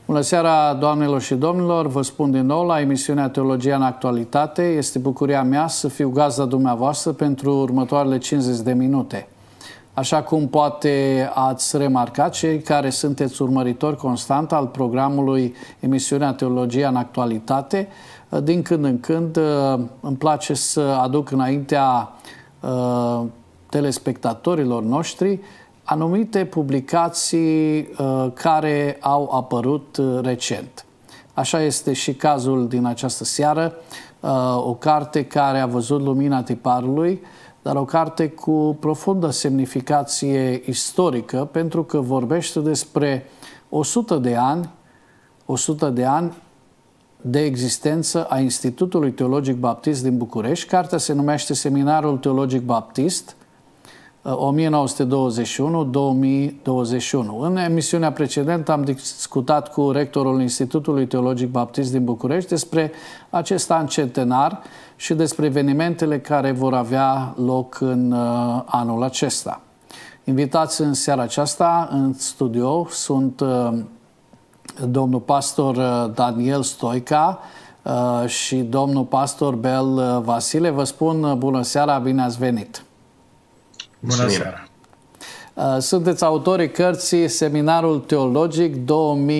Bună seara, doamnelor și domnilor! Vă spun din nou la emisiunea Teologia în Actualitate. Este bucuria mea să fiu gazda dumneavoastră pentru următoarele 50 de minute. Așa cum poate ați remarcat, cei care sunteți urmăritori constant al programului emisiunea Teologia în Actualitate, din când în când îmi place să aduc înaintea telespectatorilor noștri anumite publicații care au apărut recent. Așa este și cazul din această seară, o carte care a văzut lumina tiparului, dar o carte cu profundă semnificație istorică, pentru că vorbește despre 100 de ani de existență a Institutului Teologic Baptist din București. Cartea se numește Seminarul Teologic Baptist 1921-2021. În emisiunea precedentă am discutat cu rectorul Institutului Teologic Baptist din București despre acest an centenar și despre evenimentele care vor avea loc în anul acesta. Invitați în seara aceasta în studio sunt domnul pastor Daniel Stoica și domnul pastor Bel Vasile. Vă spun bună seara, bine ați venit! Bună seara! Sunteți autorii cărții Seminarul Teologic 1921-2021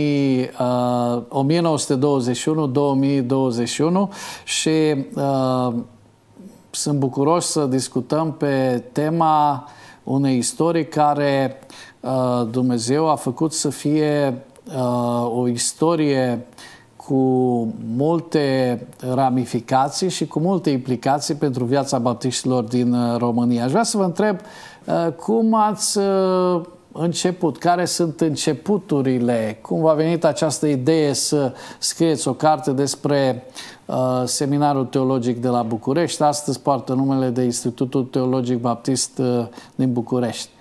și sunt bucuros să discutăm pe tema unei istorii care Dumnezeu a făcut să fie o istorie cu multe ramificații și cu multe implicații pentru viața baptiștilor din România. Aș vrea să vă întreb cum ați început, care sunt începuturile, cum v-a venit această idee să scrieți o carte despre Seminarul Teologic de la București, astăzi poartă numele de Institutul Teologic Baptist din București.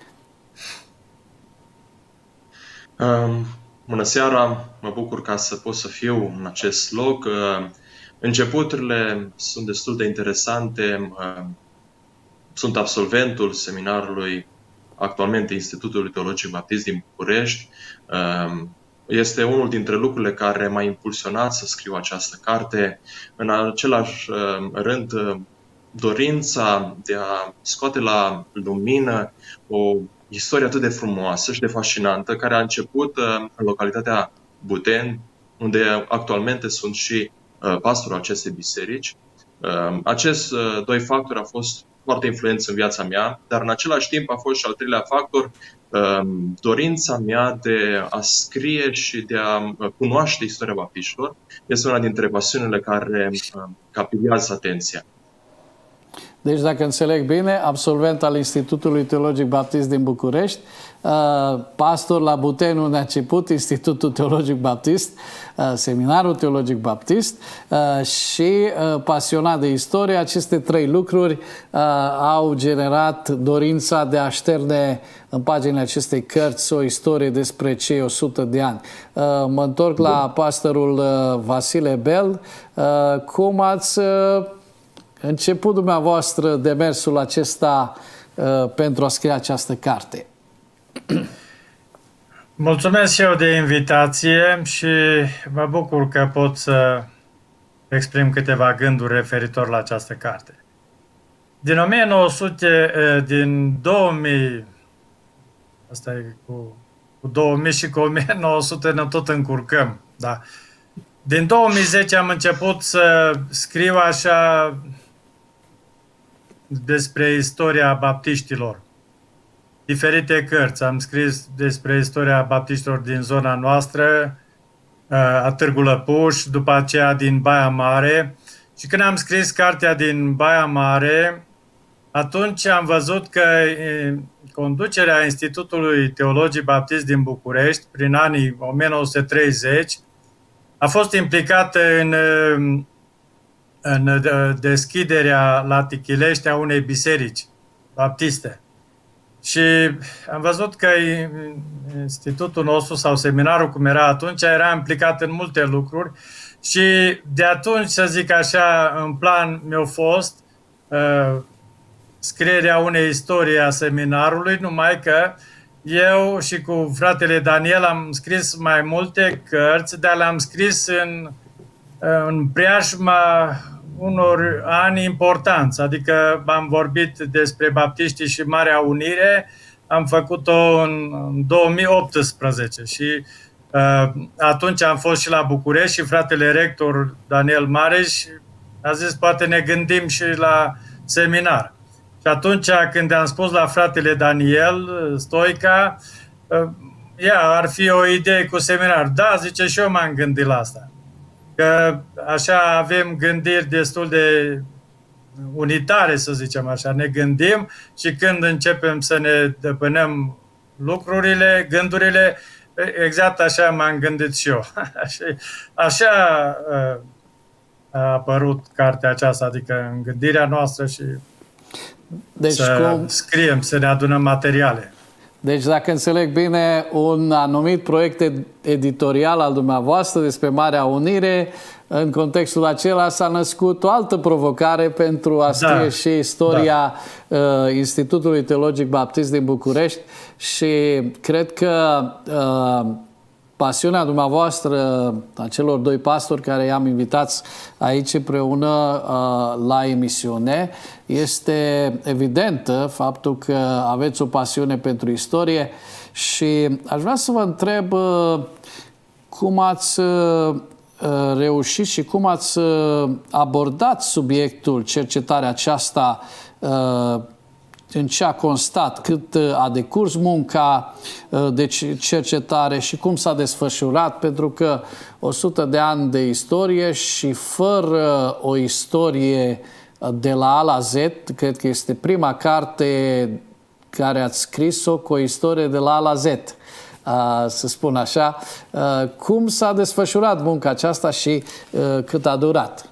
Bună seara, mă bucur ca să pot să fiu în acest loc. Începuturile sunt destul de interesante. Sunt absolventul seminarului, actualmente Institutului Teologic Baptist din București. Este unul dintre lucrurile care m-a impulsionat să scriu această carte. În același rând, dorința de a scoate la lumină o istorie atât de frumoasă și de fascinantă, care a început în localitatea Buteni, unde actualmente sunt și pastorul acestei biserici. Acest doi factori au fost foarte influenți în viața mea, dar în același timp a fost și al treilea factor, dorința mea de a scrie și de a cunoaște istoria baptiștilor. Este una dintre pasiunile care captivează atenția. Deci, dacă înțeleg bine, absolvent al Institutului Teologic Baptist din București, pastor la Buteni, unde a început Institutul Teologic Baptist, Seminarul Teologic Baptist și pasionat de istorie. Aceste trei lucruri au generat dorința de a șterne în paginile acestei cărți o istorie despre cei 100 de ani. Mă întorc la pastorul Vasile Bel. Cum ați început dumneavoastră demersul acesta pentru a scrie această carte? Mulțumesc și eu de invitație și mă bucur că pot să exprim câteva gânduri referitor la această carte. Din 2000, asta e cu 2000 și cu 1900 ne tot încurcăm, da. Din 2010 am început să scriu așa despre istoria baptiștilor. Diferite cărți. Am scris despre istoria baptiștilor din zona noastră, a Târgu Lăpuș, după aceea din Baia Mare. Și când am scris cartea din Baia Mare, atunci am văzut că conducerea Institutului Teologic Baptist din București, prin anii 1930, a fost implicată în deschiderea la Tichilești a unei biserici baptiste. Și am văzut că institutul nostru sau seminarul, cum era atunci, era implicat în multe lucruri și de atunci, să zic așa, în plan mi-a fost scrierea unei istorii a seminarului, numai că eu și cu fratele Daniel am scris mai multe cărți, dar le-am scris în preajma unor ani importanți. Adică am vorbit despre baptiștii și Marea Unire, am făcut-o în 2018 și atunci am fost și la București și fratele rector Daniel Mareș a zis poate ne gândim și la seminar. Și atunci când am spus la fratele Daniel Stoica, ar fi o idee cu seminar. Da, zice, și eu m-am gândit la asta. Că așa avem gândiri destul de unitare, să zicem așa. Ne gândim și când începem să ne depănăm lucrurile, gândurile, exact așa m-am gândit și eu. Așa a apărut cartea aceasta, adică în gândirea noastră și deci scriem, să ne adunăm materiale. Deci, dacă înțeleg bine, un anumit proiect editorial al dumneavoastră despre Marea Unire, în contextul acela s-a născut o altă provocare pentru a scrie și istoria Institutului Teologic Baptist din București și cred că pasiunea dumneavoastră, a celor doi pastori care i-am invitat aici împreună la emisiune, este evidentă, faptul că aveți o pasiune pentru istorie și aș vrea să vă întreb cum ați reușit și cum ați abordat subiectul, cercetarea aceasta, în ce a constat, cât a decurs munca de cercetare și cum s-a desfășurat, pentru că 100 de ani de istorie și fără o istorie de la A la Z, cred că este prima carte care ați scris-o cu o istorie de la A la Z, să spun așa. Cum s-a desfășurat munca aceasta și cât a durat?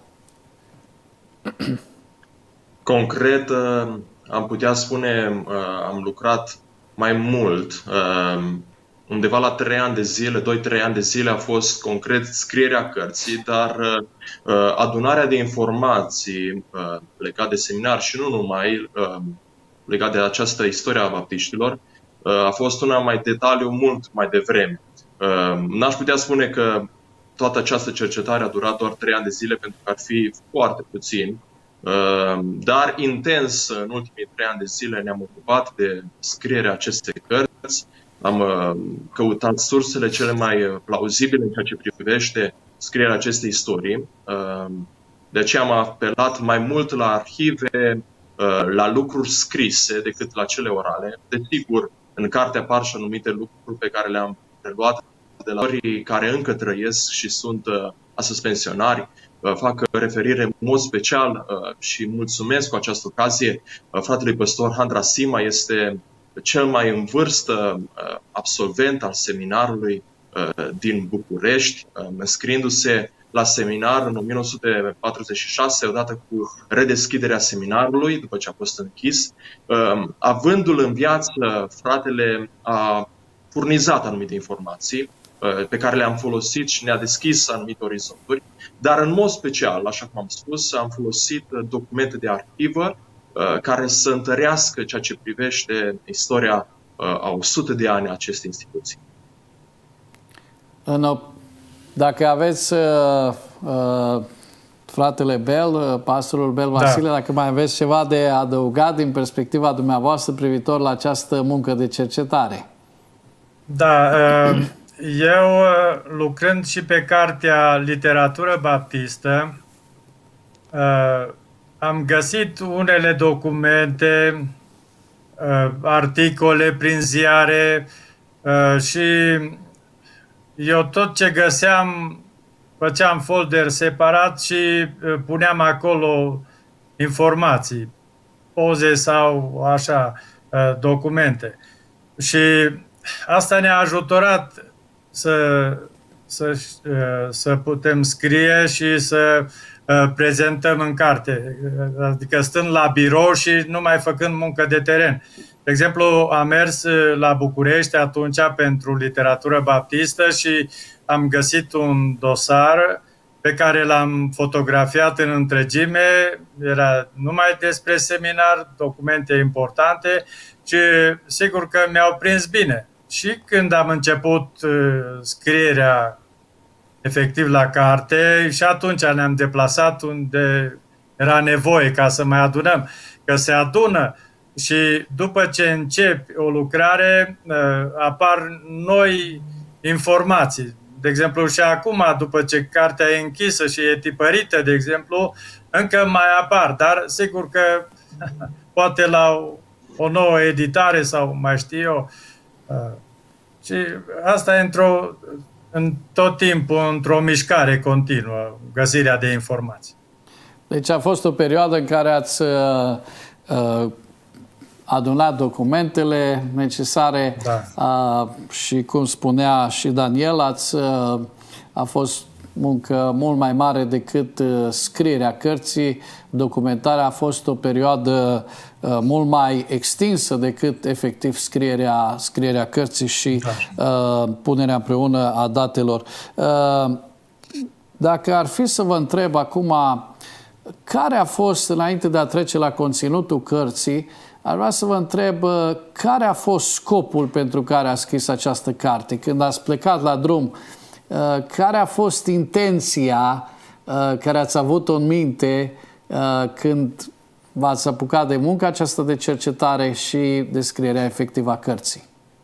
Concret, am putea spune, am lucrat mai mult. Undeva la 3 ani de zile, 2-3 ani de zile a fost concret scrierea cărții, dar adunarea de informații legate de seminar și nu numai legat de această istorie a baptiștilor a fost una mai detaliu mult mai devreme. N-aș putea spune că toată această cercetare a durat doar 3 ani de zile, pentru că ar fi foarte puțin. Dar intens, în ultimii 3 ani de zile ne-am ocupat de scrierea acestei cărți. Am căutat sursele cele mai plauzibile în ceea ce privește scrierea acestei istorii. De aceea am apelat mai mult la arhive, la lucruri scrise decât la cele orale. Desigur, în carte apar și anumite lucruri pe care le-am preluat de la orii care încă trăiesc și sunt astăzi pensionari. Fac referire în mod special și mulțumesc cu această ocazie fratelui păstor Handra Sima, este cel mai în vârstă absolvent al seminarului din București, înscriindu-se la seminar în 1946, odată cu redeschiderea seminarului, după ce a fost închis. Avându-l în viață, fratele a furnizat anumite informații pe care le-am folosit și ne-a deschis anumite orizonturi, dar în mod special, așa cum am spus, am folosit documente de arhivă care să întărească ceea ce privește istoria a 100 de ani a acestei instituții. Dacă aveți fratele Bel, pastorul Bel Vasile, dacă mai aveți ceva de adăugat din perspectiva dumneavoastră privitor la această muncă de cercetare. Da, eu lucrând și pe cartea Literatură Baptistă, am găsit unele documente, articole prin ziare și eu tot ce găseam făceam folder separat și puneam acolo informații, poze sau așa, documente. Și asta ne-a ajutat să putem scrie și să prezentăm în carte. Adică stând la birou și nu mai făcând muncă de teren. De exemplu, am mers la București atunci pentru literatură baptistă și am găsit un dosar pe care l-am fotografiat în întregime, era numai despre seminar, documente importante, și sigur că mi-au prins bine. Și când am început scrierea efectiv la carte, și atunci ne-am deplasat unde era nevoie ca să mai adunăm, că se adună și după ce începi o lucrare apar noi informații. De exemplu, și acum, după ce cartea e închisă și e tipărită, de exemplu, încă mai apar, dar sigur că poate la o nouă editare sau mai știu eu. Și asta e în tot timpul, într-o mișcare continuă, găsirea de informații. Deci a fost o perioadă în care ați adunat documentele necesare, da. Și cum spunea și Daniel, a fost muncă mult mai mare decât scrierea cărții. Documentarea a fost o perioadă mult mai extinsă decât efectiv scrierea cărții și punerea împreună a datelor. Dacă ar fi să vă întreb acum, care a fost, înainte de a trece la conținutul cărții, ar vrea să vă întreb care a fost scopul pentru care a scris această carte? Când ați plecat la drum, care a fost intenția care ați avut-o în minte când v-ați apucat de munca aceasta de cercetare și de scrierea efectivă a cărții?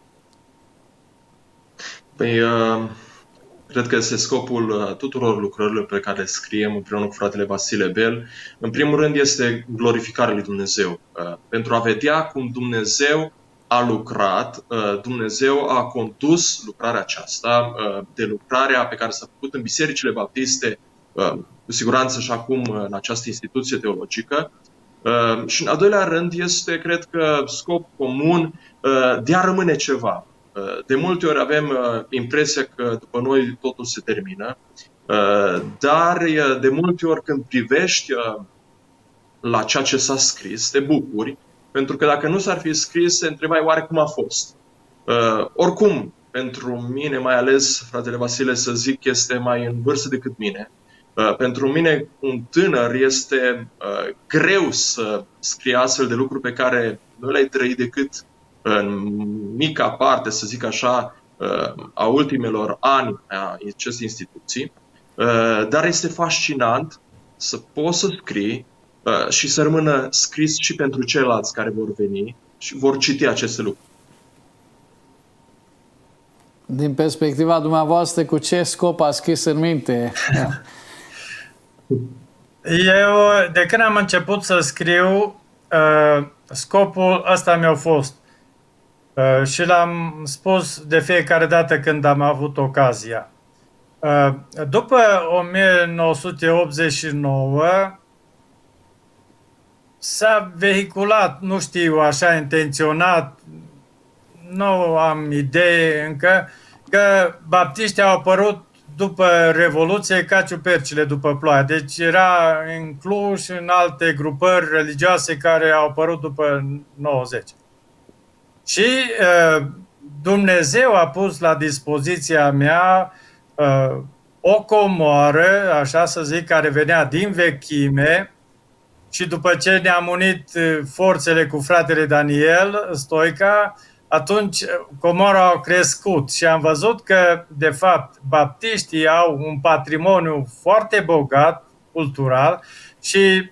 Păi, cred că este scopul tuturor lucrărilor pe care le scriem împreună cu fratele Vasile Bel. În primul rând este glorificarea lui Dumnezeu. Pentru a vedea cum Dumnezeu a lucrat, Dumnezeu a condus lucrarea aceasta, de lucrarea pe care s-a făcut în bisericile baptiste, cu siguranță și acum în această instituție teologică. Și în al doilea rând este, cred că, scop comun de a rămâne ceva. De multe ori avem impresia că după noi totul se termină, dar de multe ori când privești la ceea ce s-a scris, te bucuri, pentru că dacă nu s-ar fi scris, se întrebai oare cum a fost. Oricum, pentru mine, mai ales fratele Vasile, să zic, este mai în vârstă decât mine. Pentru mine, un tânăr, este greu să scrie astfel de lucruri pe care nu le-ai trăit decât în mica parte, să zic așa, a ultimelor ani a acestei instituții. Dar este fascinant să poți să scrii și să rămână scris și pentru ceilalți care vor veni și vor citi aceste lucruri. Din perspectiva dumneavoastră, cu ce scop a scris în minte? Eu, de când am început să scriu, scopul ăsta mi-a fost. Și l-am spus de fiecare dată când am avut ocazia. După 1989 s-a vehiculat, nu știu, așa intenționat, nu am idee încă, că baptiștii au apărut după Revoluție ca ciupercile după ploaie. Deci era în Cluj și în alte grupări religioase care au apărut după 90. Și Dumnezeu a pus la dispoziția mea o comoară, așa să zic, care venea din vechime, și după ce ne-am unit forțele cu fratele Daniel Stoica, atunci comoara a crescut și am văzut că, de fapt, baptiștii au un patrimoniu foarte bogat, cultural, și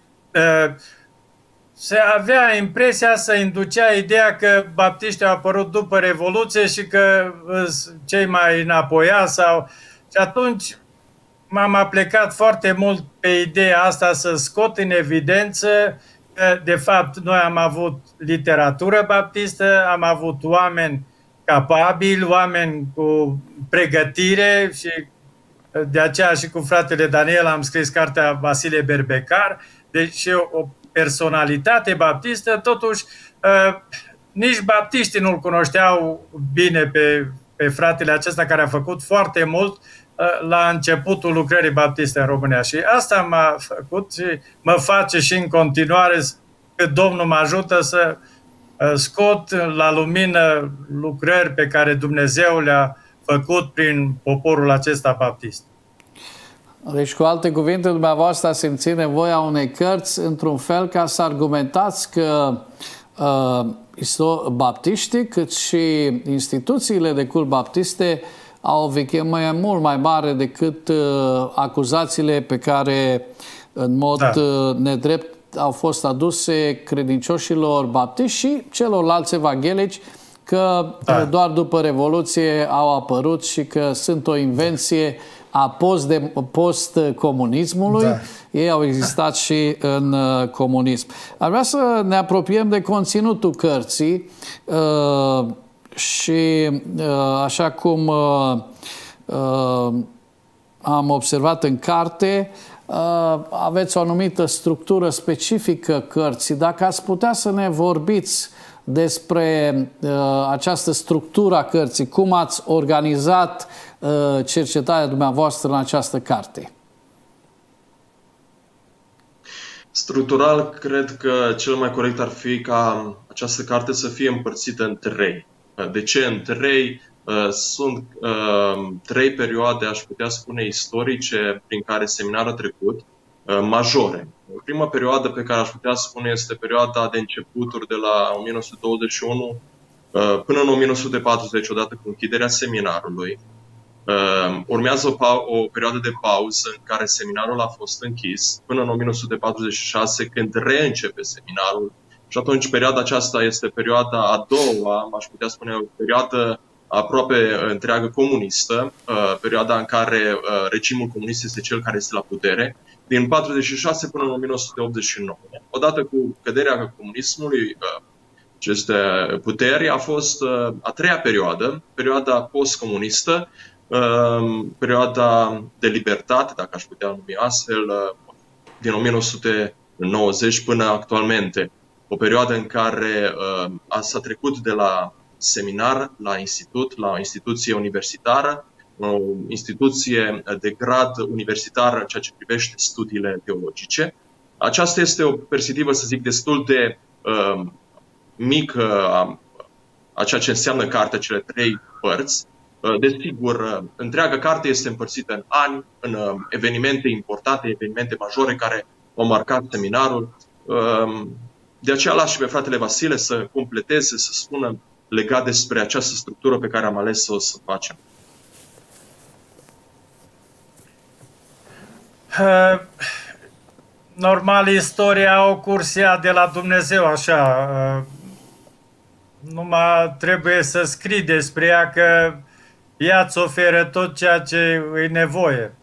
se avea impresia, să inducea ideea că baptiștii au apărut după Revoluție și că cei mai înapoiați sau... Și atunci m-am aplecat foarte mult pe ideea asta, să scot în evidență că, de fapt, noi am avut literatură baptistă, am avut oameni capabili, oameni cu pregătire, și de aceea și cu fratele Daniel am scris cartea Vasile Berbecar, deci o personalitate baptistă. Totuși nici baptiștii nu-l cunoșteau bine pe fratele acesta, care a făcut foarte mult la începutul lucrării baptiste în România. Și asta m-a făcut și mă face și în continuare, că Domnul mă ajută să scot la lumină lucrări pe care Dumnezeu le-a făcut prin poporul acesta baptist. Deci, cu alte cuvinte, dumneavoastră simțiți nevoia unei cărți într-un fel ca să argumentați că baptiștii, cât și instituțiile de cult baptiste au o vechime mult mai mare decât acuzațiile pe care în mod nedrept au fost aduse credincioșilor baptiști și celorlalți evanghelici că doar după Revoluție au apărut și că sunt o invenție a post-comunismului. Ei au existat și în comunism. Ar vrea să ne apropiem de conținutul cărții și așa cum am observat în carte, aveți o anumită structură specifică cărții. Dacă ați putea să ne vorbiți despre această structură a cărții, cum ați organizat cercetarea dumneavoastră în această carte? Structural, cred că cel mai corect ar fi ca această carte să fie împărțită în trei. De ce în trei? Sunt trei perioade, aș putea spune, istorice prin care seminarul a trecut, majore. Prima perioadă pe care aș putea spune este perioada de începuturi de la 1921 până în 1940, odată cu închiderea seminarului. Urmează o perioadă de pauză în care seminarul a fost închis până în 1946, când reîncepe seminarul. Și atunci perioada aceasta este perioada a doua, aș putea spune o perioadă aproape întreagă comunistă, perioada în care regimul comunist este cel care este la putere, din 1946 până în 1989. Odată cu căderea comunismului, aceste puteri, a fost a treia perioadă, perioada postcomunistă, perioada de libertate, dacă aș putea numi astfel, din 1990 până actualmente. O perioadă în care s-a trecut de la seminar la institut, la o instituție universitară, o instituție de grad universitar în ceea ce privește studiile teologice. Aceasta este o perspectivă, să zic, destul de mică a ceea ce înseamnă cartea, cele trei părți. Desigur, întreaga carte este împărțită în ani, în evenimente importante, evenimente majore care au marcat seminarul. De aceea las și pe fratele Vasile să completeze, să spună legat despre această structură pe care am ales să o facem. Normal, istoria o cursia de la Dumnezeu, așa. Numai trebuie să scrii despre ea, că ea îți oferă tot ceea ce e nevoie.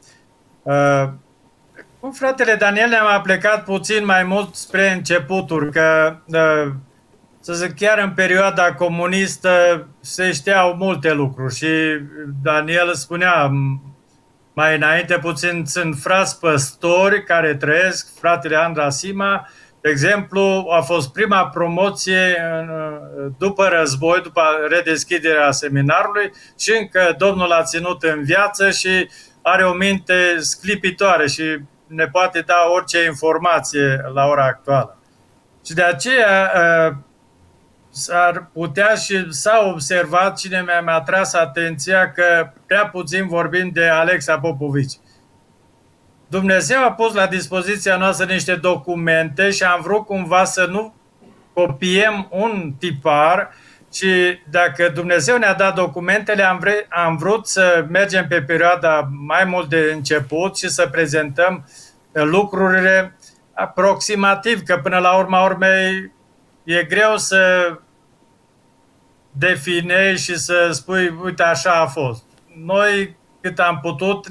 Cu fratele Daniel ne-am aplecat puțin mai mult spre începuturi, că, să zic, chiar în perioada comunistă se știau multe lucruri și Daniel spunea mai înainte puțin, sunt frați păstori care trăiesc, fratele Andra Sima, de exemplu, a fost prima promoție după război, după redeschiderea seminarului și încă Domnul l-a ținut în viață și are o minte sclipitoare și ne poate da orice informație la ora actuală. Și de aceea s-ar putea și s-a observat, cine mi-a atras atenția, că prea puțin vorbim de Alexa Popovici. Dumnezeu a pus la dispoziția noastră niște documente și am vrut cumva să nu copiem un tipar, ci dacă Dumnezeu ne-a dat documentele, am vrut să mergem pe perioada mai mult de început și să prezentăm lucrurile aproximativ, că până la urma urmei e greu să definești și să spui, uite, așa a fost. Noi, cât am putut,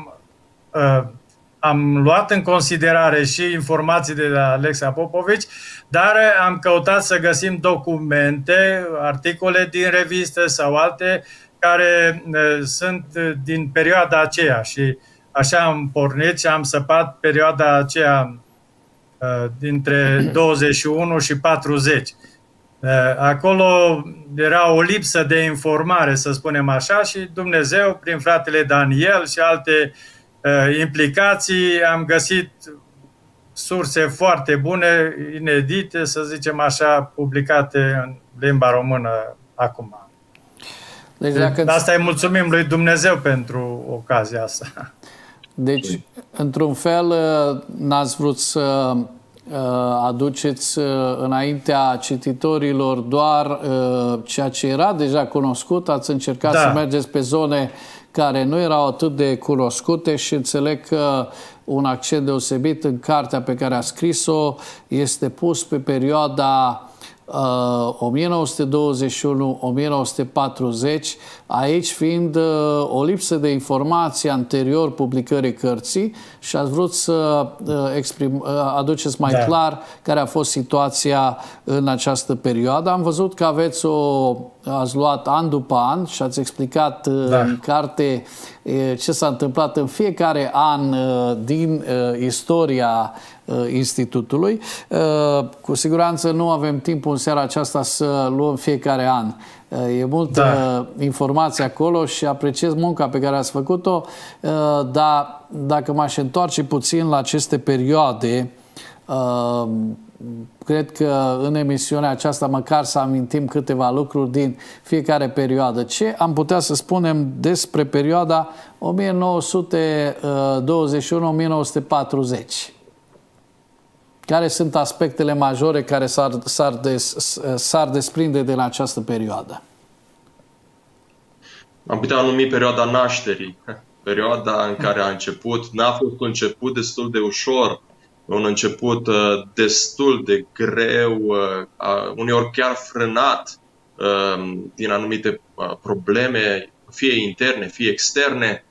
am luat în considerare și informații de la Alexa Popovici, dar am căutat să găsim documente, articole din reviste sau alte care sunt din perioada aceea. Și așa am pornit și am săpat perioada aceea dintre 21 și 40. Acolo era o lipsă de informare, să spunem așa, și Dumnezeu, prin fratele Daniel și alte implicații, am găsit surse foarte bune, inedite, să zicem așa, publicate în limba română acum. Deci, asta îi mulțumim lui Dumnezeu pentru ocazia asta. Deci, într-un fel, n-ați vrut să aduceți înaintea cititorilor doar ceea ce era deja cunoscut, ați încercat să mergeți pe zone care nu erau atât de cunoscute și înțeleg că un accent deosebit în cartea pe care a scris-o este pus pe perioada 1921-1940, aici fiind o lipsă de informații anterior publicării cărții și ați vrut să aduceți mai clar care a fost situația în această perioadă. Am văzut că ați luat an după an și ați explicat în carte ce s-a întâmplat în fiecare an din istoria Institutului. Cu siguranță nu avem timp în seara aceasta să luăm fiecare an. E multă informație acolo și apreciez munca pe care ați făcut-o, dar dacă m-aș întoarce puțin la aceste perioade, cred că în emisiunea aceasta măcar să amintim câteva lucruri din fiecare perioadă. Ce am putea să spunem despre perioada 1921-1940? Care sunt aspectele majore care s-ar desprinde din această perioadă? Am putea numi perioada nașterii, perioada în care a început. N-a fost un început destul de ușor, un început destul de greu, uneori chiar frânat din anumite probleme, fie interne, fie externe,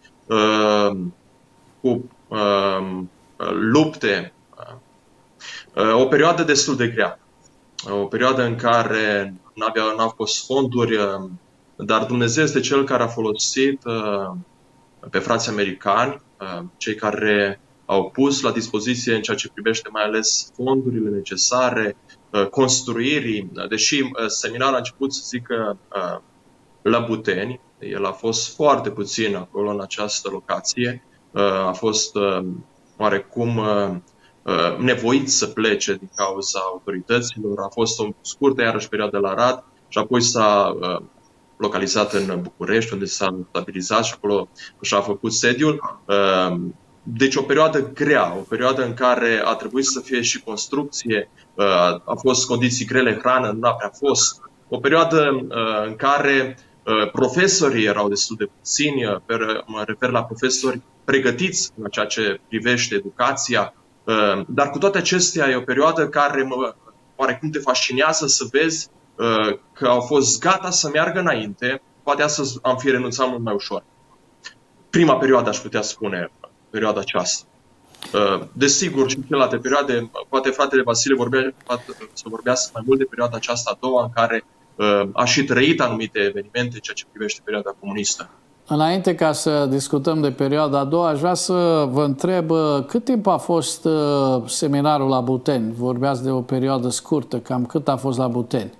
cu lupte. O perioadă destul de grea. O perioadă în care n-au fost fonduri, dar Dumnezeu este Cel care a folosit pe frații americani, cei care au pus la dispoziție în ceea ce privește mai ales fondurile necesare, construirii, deși seminarul a început să zică la Buteni, el a fost foarte puțin acolo în această locație, a fost oarecum nevoit să plece din cauza autorităților. A fost o scurtă iarăși perioadă la Arad și apoi s-a localizat în București, unde s-a stabilizat și acolo și-a făcut sediul. Deci o perioadă grea, o perioadă în care a trebuit să fie și construcție, a fost condiții grele, hrană nu a prea fost. O perioadă în care profesorii erau destul de puțini, mă refer la profesori pregătiți în ceea ce privește educația. Dar cu toate acestea e o perioadă care oarecum te fascinează să vezi că au fost gata să meargă înainte. Poate astăzi am fi renunțat mult mai ușor. Prima perioadă, aș putea spune, perioada aceasta. Desigur, și celelalte perioade, poate fratele Vasile să vorbească mai mult de perioada aceasta a doua, în care a și trăit anumite evenimente, ceea ce privește perioada comunistă. Înainte ca să discutăm de perioada a doua, aș vrea să vă întreb cât timp a fost seminarul la Buteni? Vorbeați de o perioadă scurtă, cam cât a fost la Buteni?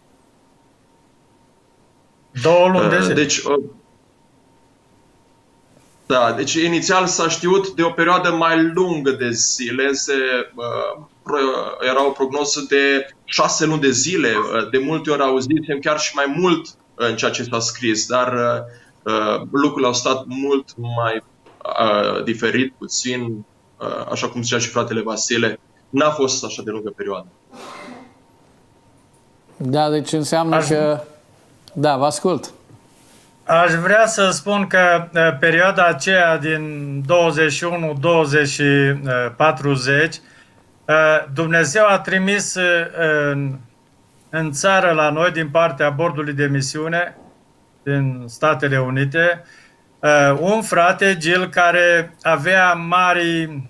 2 luni de zile. Deci inițial s-a știut de o perioadă mai lungă de zile, era o prognoză de 6 luni de zile, de multe ori auzisem chiar și mai mult în ceea ce s-a scris, dar lucrurile au stat mult mai diferit, puțin, așa cum zicea și fratele Vasile, n-a fost așa de lungă perioadă. Da, deci înseamnă că... Da, vă ascult. Aș vrea să spun că perioada aceea din 21, 20 și 40, Dumnezeu a trimis în țară la noi, din partea bordului de misiune din Statele Unite, un frate, Gil, care avea mari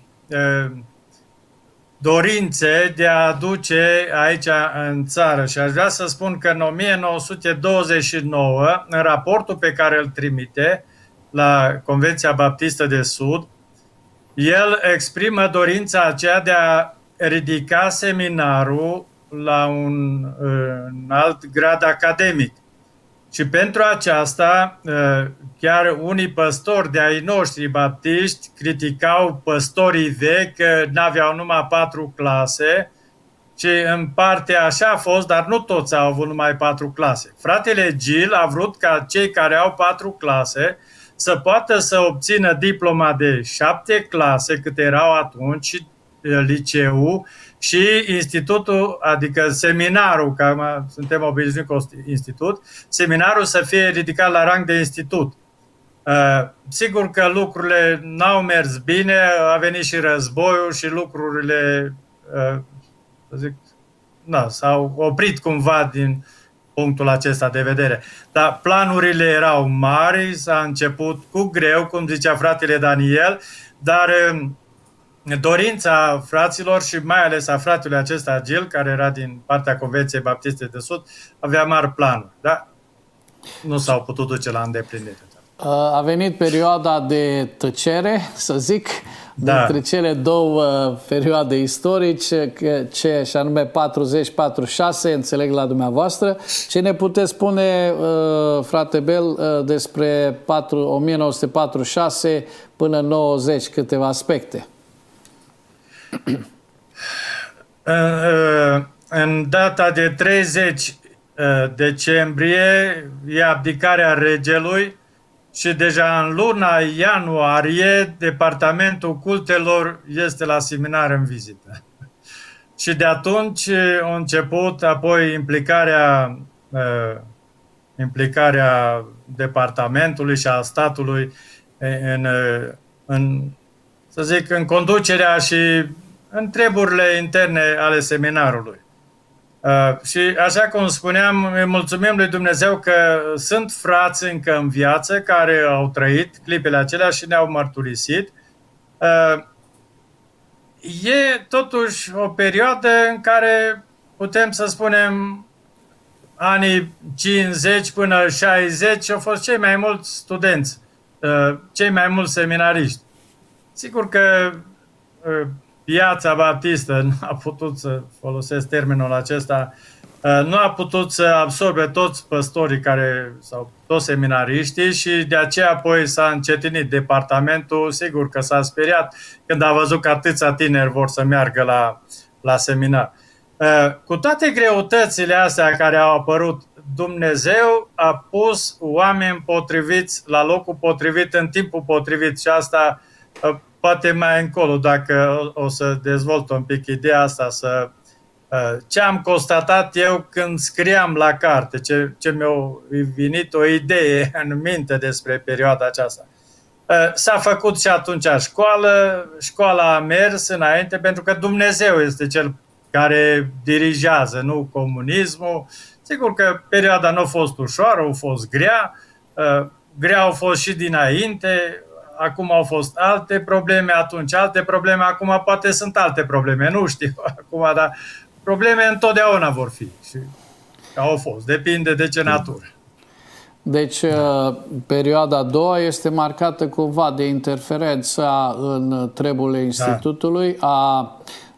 dorințe de a aduce aici în țară. Și aș vrea să spun că în 1929, în raportul pe care îl trimite la Convenția Baptistă de Sud, el exprimă dorința aceea de a ridica seminarul la un alt grad academic. Și pentru aceasta, chiar unii păstori de ai noștri baptiști criticau păstorii vechi că n-aveau numai 4 clase, ci în parte așa a fost, dar nu toți au avut numai 4 clase. Fratele Gil a vrut ca cei care au 4 clase să poată să obțină diploma de 7 clase, câte erau atunci, și liceu și institutul, adică seminarul, că suntem obișnuiți cu institut, seminarul să fie ridicat la rang de institut. Sigur că lucrurile n-au mers bine, a venit și războiul și lucrurile s-au oprit cumva din punctul acesta de vedere. Dar planurile erau mari, s-a început cu greu, cum zicea fratele Daniel, dar dorința fraților și mai ales a fratelui acesta Gil, care era din partea Convenției Baptiste de Sud, avea mari planuri, dar nu s-au putut duce la îndeplinire. A venit perioada de tăcere, să zic, dintre cele două perioade istorice, și anume 40-46, înțeleg la dumneavoastră. Ce ne puteți spune, frate Bel, despre 1946 până 90, câteva aspecte? În data de 30 decembrie e abdicarea regelui și deja în luna ianuarie Departamentul Cultelor este la seminar în vizită. Și de atunci a început apoi implicarea departamentului și a statului să zic, în conducerea și în treburile interne ale seminarului. Și așa cum spuneam, îi mulțumim lui Dumnezeu că sunt frați încă în viață care au trăit clipele acelea și ne-au mărturisit. E totuși o perioadă în care putem să spunem anii 50 până 60 au fost cei mai mulți studenți, cei mai mulți seminariști. Sigur că piața baptistă nu a putut, să folosesc termenul acesta, nu a putut să absorbe toți păstorii sau toți seminariștii și de aceea apoi s-a încetinit departamentul. Sigur că s-a speriat când a văzut că atâția tineri vor să meargă la seminar. Cu toate greutățile astea care au apărut, Dumnezeu a pus oameni potriviți la locul potrivit în timpul potrivit și asta poate mai încolo, dacă o să dezvolt un pic ideea asta, ce am constatat eu când scriam la carte, ce mi-a venit o idee în minte despre perioada aceasta. S-a făcut și atunci școala a mers înainte, pentru că Dumnezeu este Cel care dirigează, nu comunismul. Sigur că perioada nu a fost ușoară, a fost grea, grea au fost și dinainte. Acum au fost alte probleme, atunci alte probleme, acum poate sunt alte probleme, nu știu acum, dar probleme întotdeauna vor fi și au fost, depinde de ce natură. Deci perioada a doua este marcată cumva de interferența în treburile institutului, a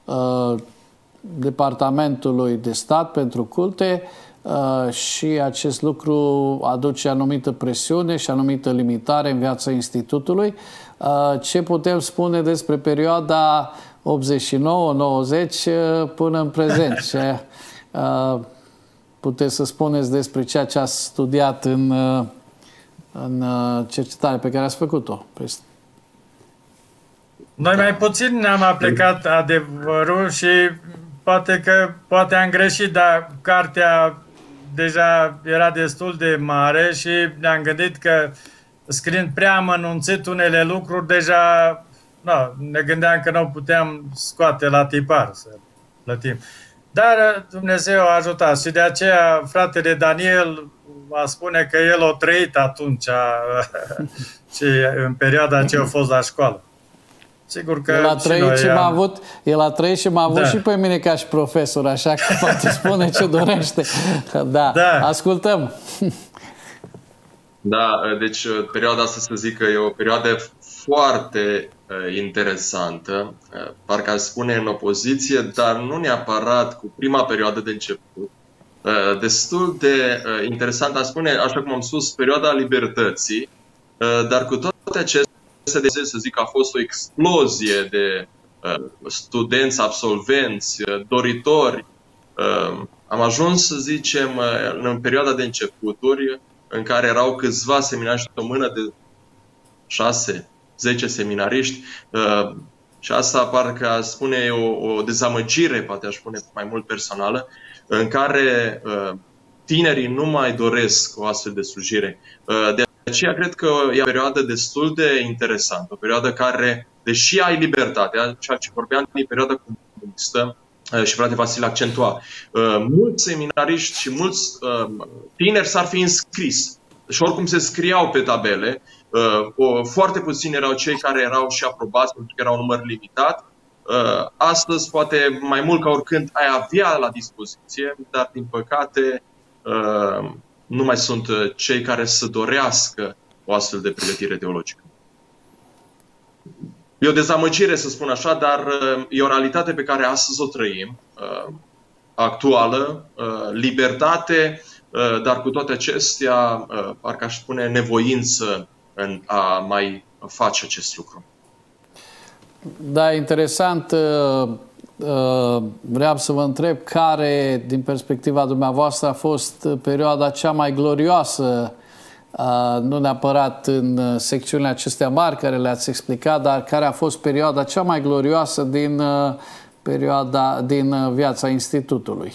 Departamentului de Stat pentru Culte, și acest lucru aduce anumită presiune și anumită limitare în viața institutului. Ce putem spune despre perioada 89-90 până în prezent? Ce puteți să spuneți despre ceea ce ați studiat în cercetarea pe care ați făcut-o? Noi mai puțin ne-am aplicat adevărul și poate am greșit, dar cartea deja era destul de mare și ne-am gândit că scriind prea amănunțit unele lucruri, deja ne gândeam că nu puteam scoate la tipar să plătim. Dar Dumnezeu a ajutat și de aceea fratele Daniel va spune că el a trăit atunci și în perioada ce a fost la școală. Sigur că el a trăit și m-a avut și pe mine ca și profesor, așa că poate spune ce dorește. Da, ascultăm. Da, deci perioada asta, să zic că e o perioadă foarte interesantă, parcă aș spune în opoziție, dar nu neapărat cu prima perioadă de început. Destul de interesant, aș spune, așa cum am spus, perioada libertății, dar cu toate acestea, să zic că a fost o explozie de studenți, absolvenți, doritori. Am ajuns, să zicem, în perioada de începuturi, în care erau câțiva seminari și o mână de 6, 10 seminariști. Și asta parcă spune o dezamăgire, poate aș spune mai mult personală, în care tinerii nu mai doresc o astfel de slujire. De aceea cred că e o perioadă destul de interesantă, o perioadă care, deși ai libertatea, ceea ce vorbeam din perioada comunistă, și frate Vasile accentua, mulți seminariști și mulți tineri s-ar fi înscris și oricum se scriau pe tabele. Foarte puțini erau cei care erau și aprobați, pentru că era un număr limitat. Astăzi, poate mai mult ca oricând, ai avea la dispoziție, dar din păcate nu mai sunt cei care să dorească o astfel de pregătire teologică. E o dezamăgire, să spun așa, dar e o realitate pe care astăzi o trăim, actuală, libertate, dar cu toate acestea, parcă aș spune, nevoință în a mai face acest lucru. Da, interesant. Vreau să vă întreb care, din perspectiva dumneavoastră, a fost perioada cea mai glorioasă, nu neapărat în secțiunile acestea mari care le-ați explicat, dar care a fost perioada cea mai glorioasă din viața Institutului?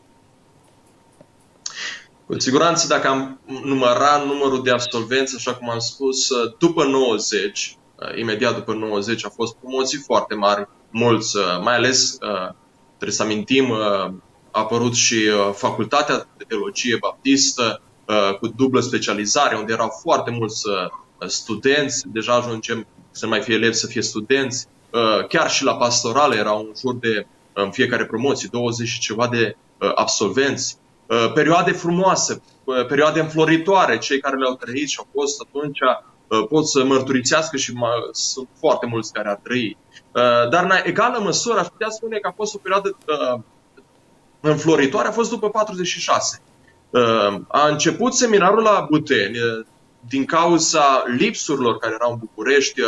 Cu siguranță, dacă am numărat numărul de absolvenți, așa cum am spus, după 90, imediat după 90, au fost promoții foarte mari, mulți, mai ales, trebuie să amintim, a apărut și Facultatea de Teologie Baptistă, cu dublă specializare, unde erau foarte mulți studenți, deja ajungem să nu mai fie elevi, să fie studenți. Chiar și la pastorală erau în jur de, în fiecare promoție, 20 și ceva de absolvenți. Perioade frumoase, perioade înfloritoare, cei care le-au trăit și au fost atunci pot să mărturisească și sunt foarte mulți care ar trăi. Dar în egală măsură aș putea spune că a fost o perioadă înfloritoare, a fost după 46. A început seminarul la Buteni din cauza lipsurilor care erau în București,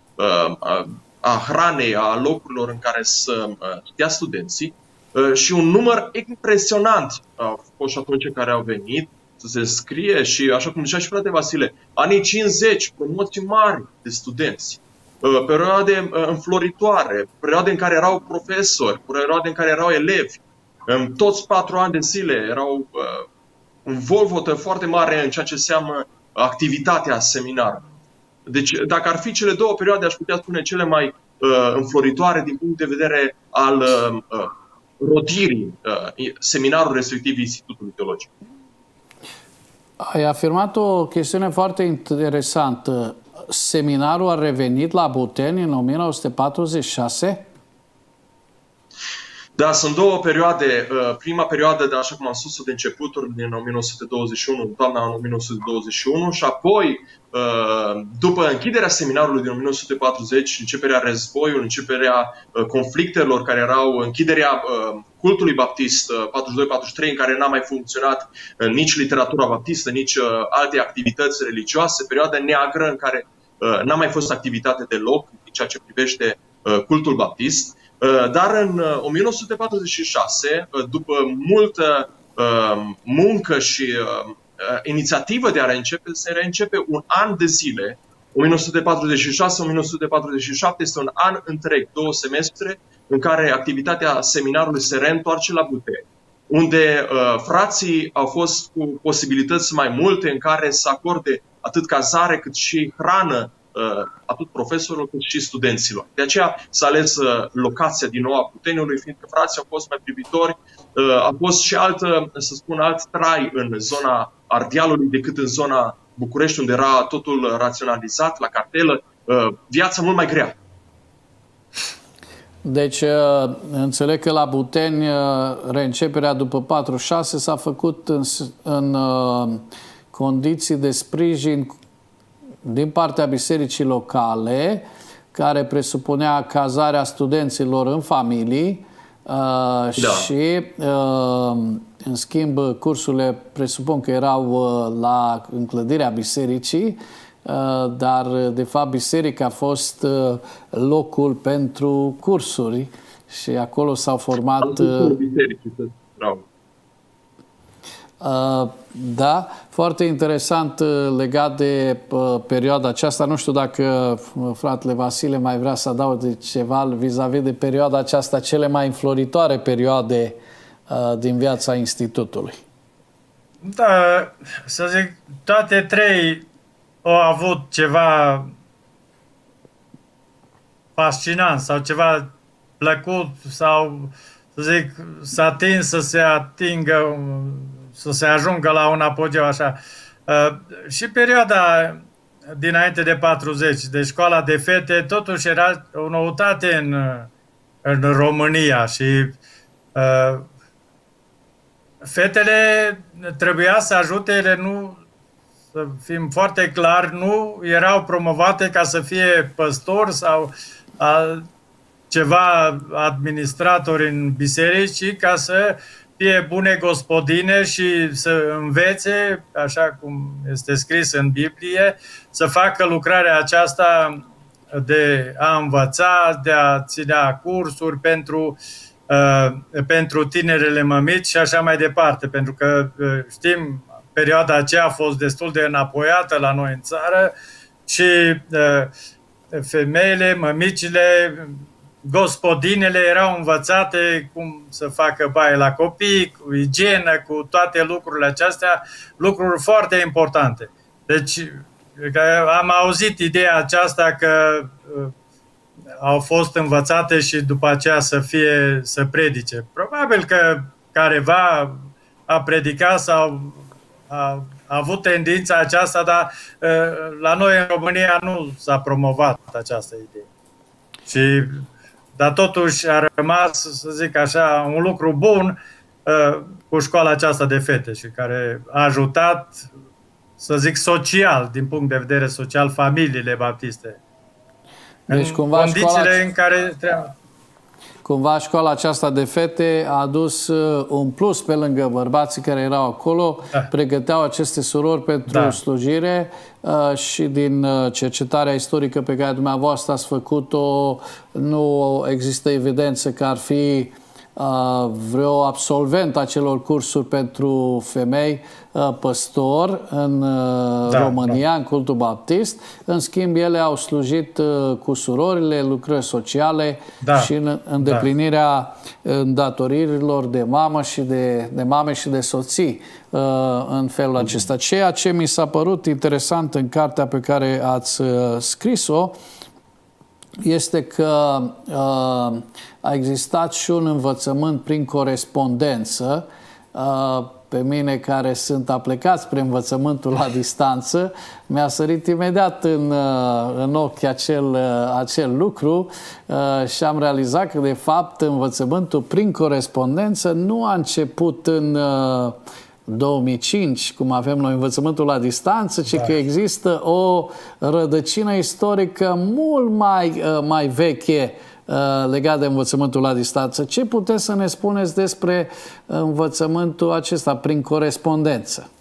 a hranei, a locurilor în care să stea studenții și un număr impresionant a fost și atunci care au venit să se înscrie și, așa cum zicea și frate Vasile, anii 50, promoții mari de studenți, perioade înfloritoare, perioade în care erau profesori, perioade în care erau elevi. În toți 4 ani de zile erau un volvotă foarte mare în ceea ce înseamnă activitatea seminarului. Deci, dacă ar fi cele două perioade, aș putea spune cele mai înfloritoare din punct de vedere al rodirii seminarului respectiv Institutului Teologic. Ai afirmat o chestiune foarte interesantă. Seminarul a revenit la Buteni în 1946? Da, sunt două perioade. Prima perioadă, așa cum am spus, de începuturi din 1921, toamna 1921 și apoi, după închiderea seminarului din 1940, începerea războiului, începerea conflictelor care erau, închiderea cultului baptist 42-43, în care n-a mai funcționat nici literatura baptistă, nici alte activități religioase, perioada neagră în care n-a mai fost activitate deloc în ceea ce privește cultul baptist. Dar în 1946, după multă muncă și inițiativă de a reîncepe, se reîncepe un an de zile. 1946-1947 este un an întreg, 2 semestre, în care activitatea seminarului se reîntoarce la Buteni, unde frații au fost cu posibilități mai multe în care să acorde atât cazare cât și hrană atât profesorilor cât și studenților. De aceea s-a ales locația din nou a Buteniului, fiindcă frații au fost mai privitori, a fost și alt trai în zona Ardealului decât în zona București, unde era totul raționalizat, la cartelă, viața mult mai grea. Deci, înțeleg că la Buteni reînceperea după 46 s-a făcut în condiții de sprijin din partea bisericii locale, care presupunea cazarea studenților în familii și, în schimb, cursurile presupun că erau în clădirea bisericii, dar, de fapt, biserica a fost locul pentru cursuri și acolo s-au format... Da, foarte interesant legat de perioada aceasta. Nu știu dacă fratele Vasile mai vrea să adauge ceva vis-a-vis de perioada aceasta, cele mai înfloritoare perioade din viața Institutului. Da, să zic, toate trei au avut ceva fascinant sau ceva plăcut sau, să zic, s-a atins să se atingă, să se ajungă la un apogeu așa. Și perioada dinainte de 40, de școala de fete, totuși era o noutate în România și fetele trebuia să ajute, ele nu, să fim foarte clari, nu erau promovate ca să fie păstori sau ceva administratori în biserici, ci ca să fie bune gospodine și să învețe, așa cum este scris în Biblie, să facă lucrarea aceasta de a învăța, de a ținea cursuri pentru tinerele mămici și așa mai departe. Pentru că știm, perioada aceea a fost destul de înapoiată la noi în țară și femeile, mămicile, gospodinele erau învățate cum să facă baie la copii, cu igienă, cu toate lucrurile acestea, lucruri foarte importante. Deci am auzit ideea aceasta că au fost învățate și după aceea să predice. Probabil că careva a predicat sau a avut tendința aceasta, dar la noi în România nu s-a promovat această idee. Dar totuși a rămas, să zic așa, un lucru bun cu școala aceasta de fete și care a ajutat, să zic, social, din punct de vedere social, familiile baptiste. Deci, în cumva, condițiile în care trebuie. Cumva școala aceasta de fete a adus un plus pe lângă bărbații care erau acolo, pregăteau aceste surori pentru slujire și din cercetarea istorică pe care dumneavoastră ați făcut-o, nu există evidență că ar fi vreo absolvent a celor cursuri pentru femei păstor în România, în cultul baptist. În schimb, ele au slujit cu surorile, lucrări sociale și în îndeplinirea îndatoririlor de mamă și de mame și de soții în felul acesta. Ceea ce mi s-a părut interesant în cartea pe care ați scris-o este că a existat și un învățământ prin corespondență. Pe mine, care sunt aplicat spre învățământul la distanță, mi-a sărit imediat în ochi acel lucru și am realizat că, de fapt, învățământul prin corespondență nu a început în 2005, cum avem noi învățământul la distanță, ci că există o rădăcină istorică mult mai veche legat de învățământul la distanță. Ce puteți să ne spuneți despre învățământul acesta prin corespondență?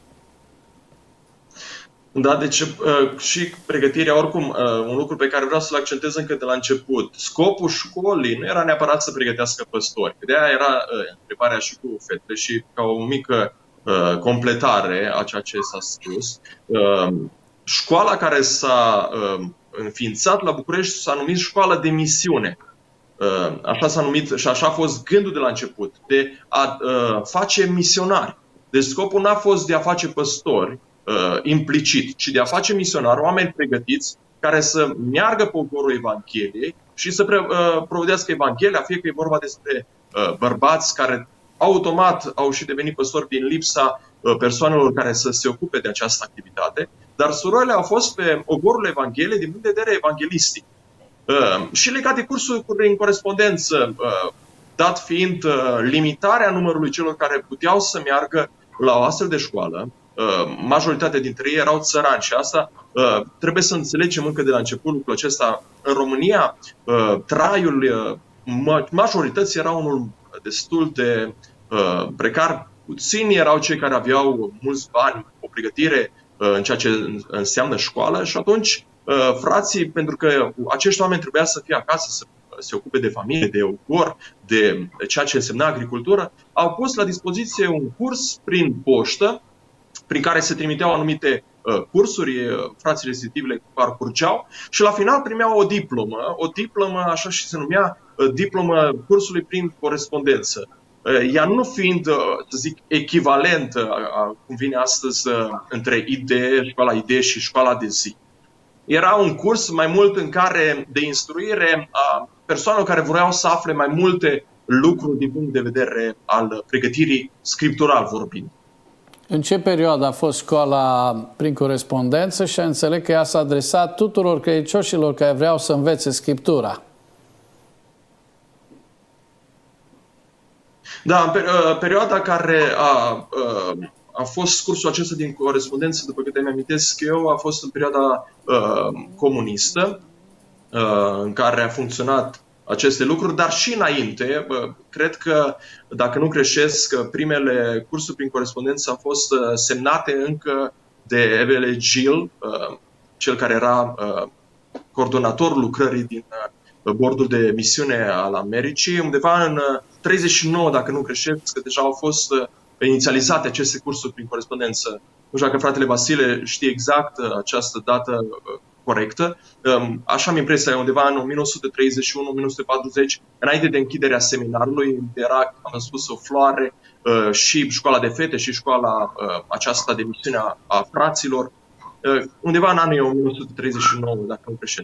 Da, deci și pregătirea, oricum, un lucru pe care vreau să-l accentez încă de la început. Scopul școlii nu era neapărat să pregătească păstori. De-aia era întrebarea și cu fetele și ca o mică completare a ceea ce s-a spus. Școala care s-a înființat la București s-a numit școală de misiune. Așa s-a numit și așa a fost gândul de la început, de a face misionari. Deci scopul n-a fost de a face păstori implicit, ci de a face misionari, oameni pregătiți care să meargă pe ogorul Evangheliei și să provedească Evanghelia, fie că e vorba despre bărbați care automat au și devenit păstori din lipsa persoanelor care să se ocupe de această activitate, dar surorile au fost pe ogorul Evangheliei din punct de vedere evanghelistic. Și legat de cursuri în corespondență, dat fiind limitarea numărului celor care puteau să meargă la o astfel de școală, majoritatea dintre ei erau țărani și asta trebuie să înțelegem încă de la început lucrul acesta. În România, traiul majorității era unul destul de precar. Puțini erau cei care aveau mulți bani, o pregătire în ceea ce înseamnă școală și atunci frații, pentru că acești oameni trebuia să fie acasă, se ocupe de familie, de ogor, de ceea ce însemna agricultură, au pus la dispoziție un curs prin poștă, prin care se trimiteau anumite cursuri, frații respectivi le parcurgeau și la final primeau o diplomă, așa și se numea, diplomă cursului prin corespondență. Ea nu fiind, să zic, echivalent, cum vine astăzi, între școala idee și școala de zi. Era un curs mai mult de instruire a persoanelor care vreau să afle mai multe lucruri din punct de vedere al pregătirii scriptural vorbind. În ce perioadă a fost școala prin corespondență și înțeleg că ea s-a adresat tuturor credincioșilor care vreau să învețe Scriptura? Da, în perioada care a fost cursul acesta din corespondență, după câte mi-amintesc eu, a fost în perioada comunistă, în care a funcționat aceste lucruri, dar și înainte, cred că, dacă nu greșesc, primele cursuri prin corespondență au fost semnate încă de Evele Gil, cel care era coordonator lucrării din bordul de misiune al Americii. Undeva în 39, dacă nu greșesc, că deja au fost inițializate aceste cursuri prin corespondență. Nu știu dacă fratele Vasile știe exact această dată corectă. Așa am impresia, undeva în 1931-1940, înainte de închiderea seminarului, era, am spus, o floare și școala de fete și școala aceasta de misiune a fraților, undeva în anii 1939, dacă nu greșesc.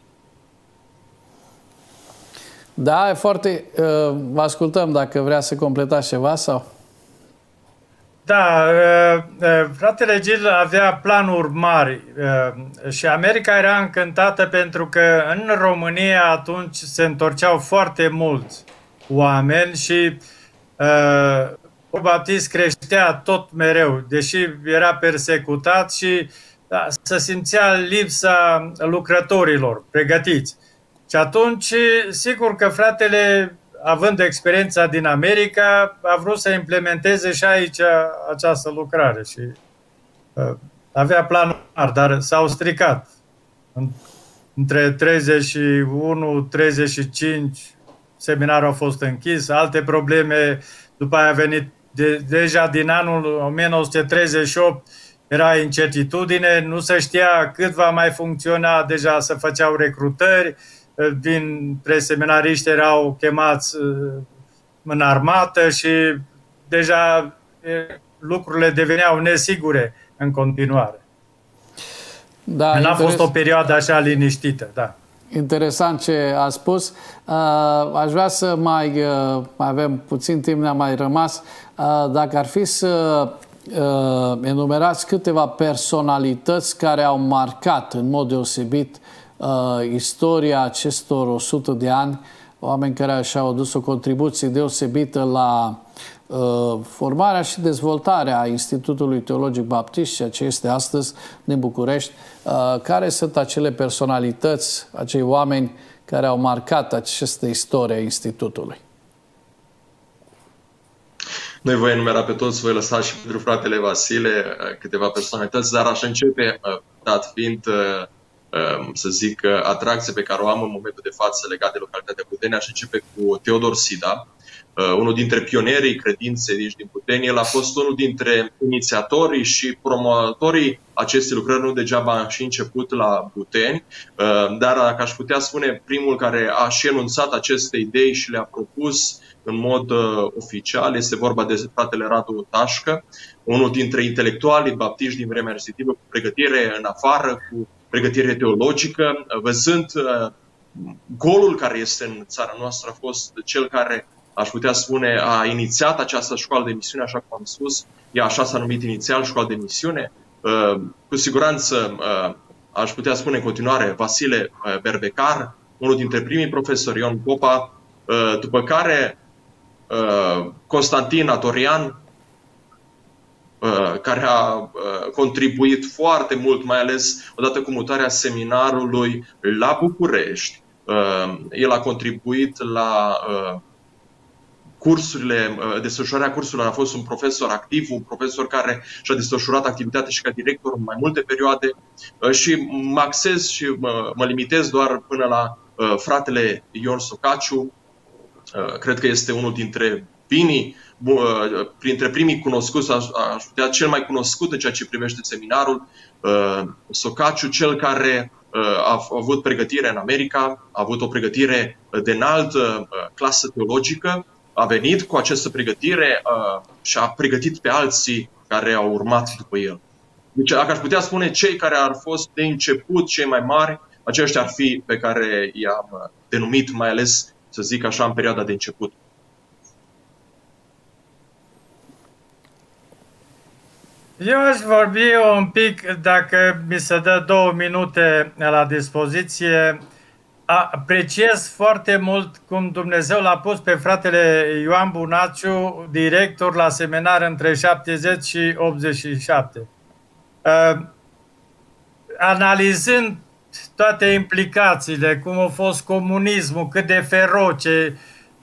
Da, e foarte... Vă ascultăm dacă vrea să completați ceva sau... Da, fratele Gil avea planuri mari și America era încântată pentru că în România atunci se întorceau foarte mulți oameni și Baptist creștea tot mereu, deși era persecutat și se simțea lipsa lucrătorilor pregătiți. Și atunci, sigur că fratele, având experiența din America, a vrut să implementeze și aici această lucrare și avea planuri, dar s-au stricat. Între 31-35 seminarul a fost închis, alte probleme, după aia a venit deja din anul 1938, era incertitudine, nu se știa cât va mai funcționa, deja se făceau recrutări, dintre seminariști erau chemați în armată și deja lucrurile deveneau nesigure în continuare. Da, n-a fost o perioadă așa liniștită. Da. Interesant ce a spus. Aș vrea să mai avem puțin timp, ne-a mai rămas. Dacă ar fi să enumerați câteva personalități care au marcat în mod deosebit istoria acestor 100 de ani, oameni care și-au adus o contribuție deosebită la formarea și dezvoltarea Institutului Teologic Baptist, ceea ce este astăzi din București. Care sunt acele personalități, acei oameni care au marcat această istorie a Institutului? Nu-i voi enumera pe toți, voi lăsa și pentru fratele Vasile câteva personalități, dar aș începe, dat fiind, să zic, atracție pe care o am în momentul de față legat de localitatea Puteni, aș începe cu Teodor Sida, unul dintre pionerii credinței din Puteni. El a fost unul dintre inițiatorii și promotorii acestei lucrări, nu degeaba a și început la Puteni, dar dacă aș putea spune, primul care a și enunțat aceste idei și le-a propus în mod oficial este vorba de fratele Radu Tașcă, unul dintre intelectualii baptiști din vremea respectivă, cu pregătire în afară, cu pregătire teologică, văzând golul care este în țara noastră, a fost cel care, aș putea spune, a inițiat această școală de misiune, așa cum am spus. Ea așa s-a numit inițial, școală de misiune. Cu siguranță aș putea spune în continuare Vasile Berbecar, unul dintre primii profesori, Ion Popa, după care Constantin Atorian, care a contribuit foarte mult, mai ales odată cu mutarea seminarului la București. El a contribuit la cursurile, desfășurarea cursurilor, a fost un profesor activ, un profesor care și-a desfășurat activitatea și ca director în mai multe perioade și mă axez și mă limitez doar până la fratele Ion Socaciu. Cred că este unul dintre printre primii cunoscuți, aș putea cel mai cunoscut în ceea ce privește seminarul, Socaciu, cel care a avut pregătire în America, a avut o pregătire de înaltă clasă teologică, a venit cu această pregătire și a pregătit pe alții care au urmat după el. Deci, dacă aș putea spune, cei care ar fost de început cei mai mari, aceștia ar fi pe care i-am denumit, mai ales, să zic așa, în perioada de început. Eu aș vorbi un pic, dacă mi se dă 2 minute la dispoziție. Apreciez foarte mult cum Dumnezeu l-a pus pe fratele Ioan Bunaciu director la seminar între 70 și 87. Analizând toate implicațiile, cum a fost comunismul, cât de feroce,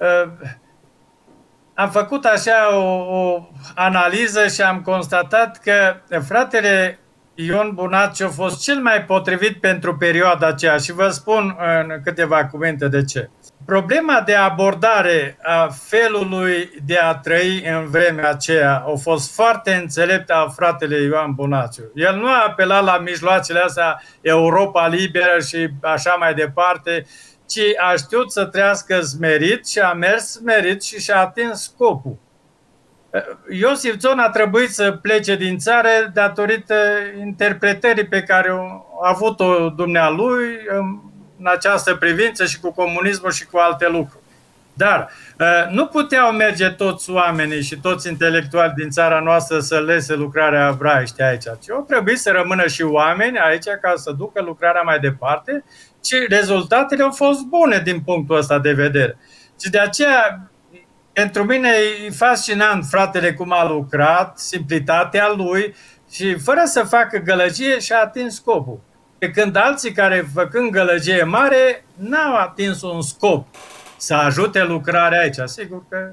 am făcut așa o analiză și am constatat că fratele Ion Bunaciu a fost cel mai potrivit pentru perioada aceea și vă spun în câteva cuvinte de ce. Problema de abordare a felului de a trăi în vremea aceea a fost foarte înțeleptă a fratele Ioan Bunaciu. El nu a apelat la mijloacele astea Europa liberă și așa mai departe, ci a știut să trăiască smerit și a mers smerit și și-a atins scopul. Iosif Țon a trebuit să plece din țară datorită interpretării pe care a avut-o dumnealui în această privință și cu comunismul și cu alte lucruri. Dar nu puteau merge toți oamenii și toți intelectuali din țara noastră să lese lucrarea ebraiște aici. Ci au trebuit să rămână și oameni aici ca să ducă lucrarea mai departe și rezultatele au fost bune din punctul ăsta de vedere. Și de aceea, pentru mine e fascinant fratele cum a lucrat, simplitatea lui și fără să facă gălăgie și-a atins scopul. Pe când alții care făcând gălăgie mare n-au atins un scop să ajute lucrarea aici. Sigur că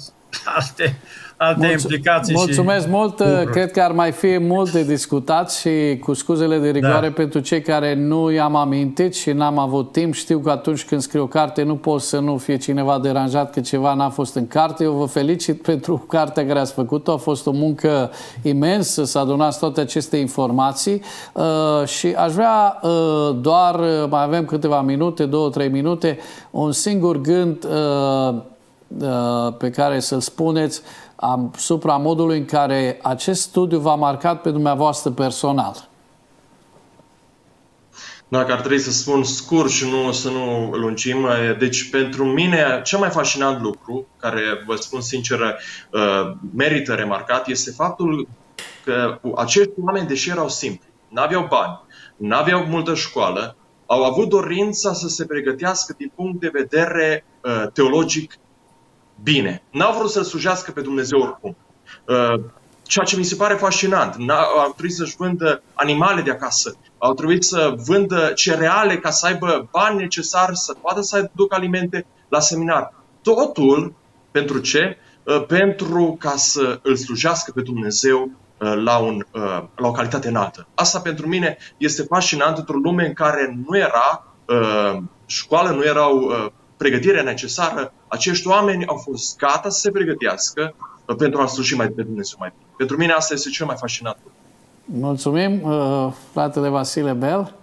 alte implicații. Mulțumesc mult. Cred că ar mai fi mult de discutat și cu scuzele de rigoare pentru cei care nu i-am amintit și n-am avut timp. Știu că atunci când scriu o carte nu pot să nu fie cineva deranjat că ceva n-a fost în carte. Eu vă felicit pentru cartea care ați făcut-o. A fost o muncă imensă să adunați toate aceste informații și aș vrea doar, mai avem câteva minute, 2-3 minute, un singur gând pe care să-l spuneți asupra modului în care acest studiu v-a marcat pe dumneavoastră personal. Dacă ar trebui să spun scurt și să nu lungim, deci pentru mine cel mai fascinant lucru, care vă spun sincer merită remarcat, este faptul că acești oameni, deși erau simpli, n-aveau bani, n-aveau multă școală, au avut dorința să se pregătească din punct de vedere teologic bine. N-au vrut să-L slujească pe Dumnezeu oricum. Ceea ce mi se pare fascinant. Au trebuit să-și vândă animale de acasă. Au trebuit să vândă cereale ca să aibă bani necesari să poată să aducă alimente la seminar. Totul pentru ce? Pentru ca să Îl slujească pe Dumnezeu la o calitate înaltă. Asta pentru mine este fascinant într-o lume în care nu era școală, nu erau pregătirea necesară. Acești oameni au fost gata să se pregătească pentru a sluji mai pe Dumnezeu mai bine. Pentru mine asta este cel mai fascinant. Mulțumim, fratele Vasile Bel.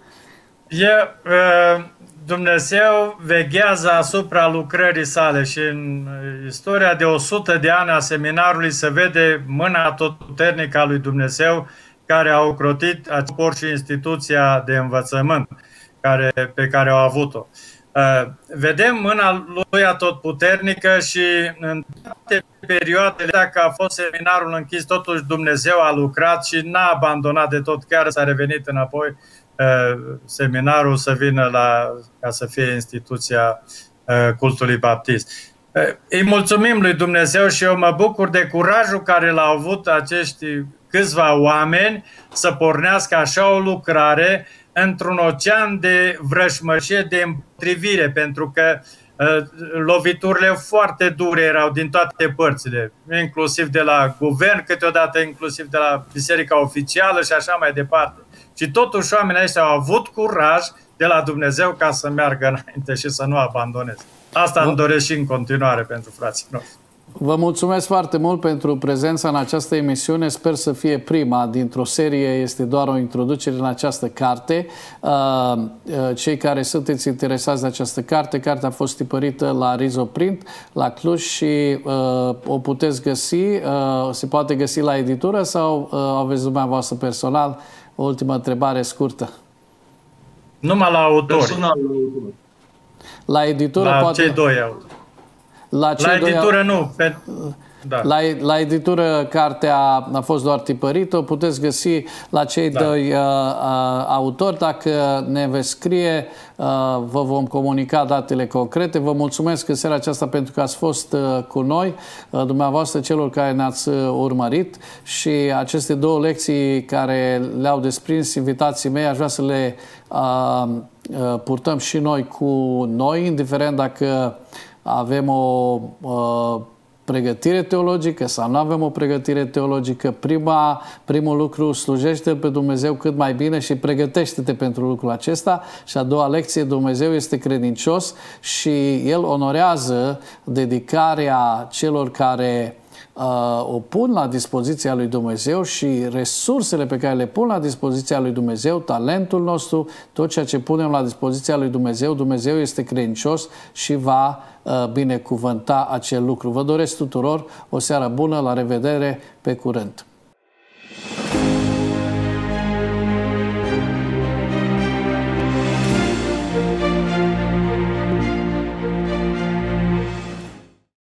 Dumnezeu veghează asupra lucrării sale și în istoria de 100 de ani a seminarului se vede mâna atotputernică a lui Dumnezeu care a ocrotit acest și instituția de învățământ pe care au avut-o. Vedem mâna lui atotputernică și în toate perioadele, dacă a fost seminarul închis, totuși Dumnezeu a lucrat și n-a abandonat de tot, chiar s-a revenit înapoi seminarul să vină ca să fie instituția cultului baptist. Îi mulțumim lui Dumnezeu și eu mă bucur de curajul care l-au avut acești câțiva oameni să pornească așa o lucrare într-un ocean de vrășmășie, de împotrivire, pentru că loviturile foarte dure erau din toate părțile, inclusiv de la guvern, câteodată inclusiv de la biserica oficială și așa mai departe. Și totuși oamenii ăștia au avut curaj de la Dumnezeu ca să meargă înainte și să nu abandoneze. Asta îmi doresc și în continuare pentru frații noștri. Vă mulțumesc foarte mult pentru prezența în această emisiune. Sper să fie prima dintr-o serie. Este doar o introducere în această carte. Cei care sunteți interesați de această carte, cartea a fost tipărită la Rizoprint, la Cluj și o puteți găsi. Se poate găsi la editură sau aveți dumneavoastră personal? O ultimă întrebare scurtă. Numai la autori. Personal, la editură la poate... cei doi autori. La editură nu. Da. La editură cartea a fost doar tipărită, o puteți găsi la cei doi autori. Dacă ne veți scrie, vă vom comunica datele concrete. Vă mulțumesc în seara aceasta pentru că ați fost cu noi, dumneavoastră celor care ne-ați urmărit, și aceste două lecții care le-au desprins invitații mei, aș vrea să le purtăm și noi cu noi, indiferent dacă avem o pregătire teologică sau nu avem o pregătire teologică. Primul lucru, slujește pe Dumnezeu cât mai bine și pregătește-te pentru lucrul acesta. Și a doua lecție, Dumnezeu este credincios și El onorează dedicarea celor care o pun la dispoziția lui Dumnezeu și resursele pe care le pun la dispoziția lui Dumnezeu, talentul nostru, tot ceea ce punem la dispoziția lui Dumnezeu. Dumnezeu este credincios și va binecuvânta acel lucru. Vă doresc tuturor o seară bună, la revedere, pe curând!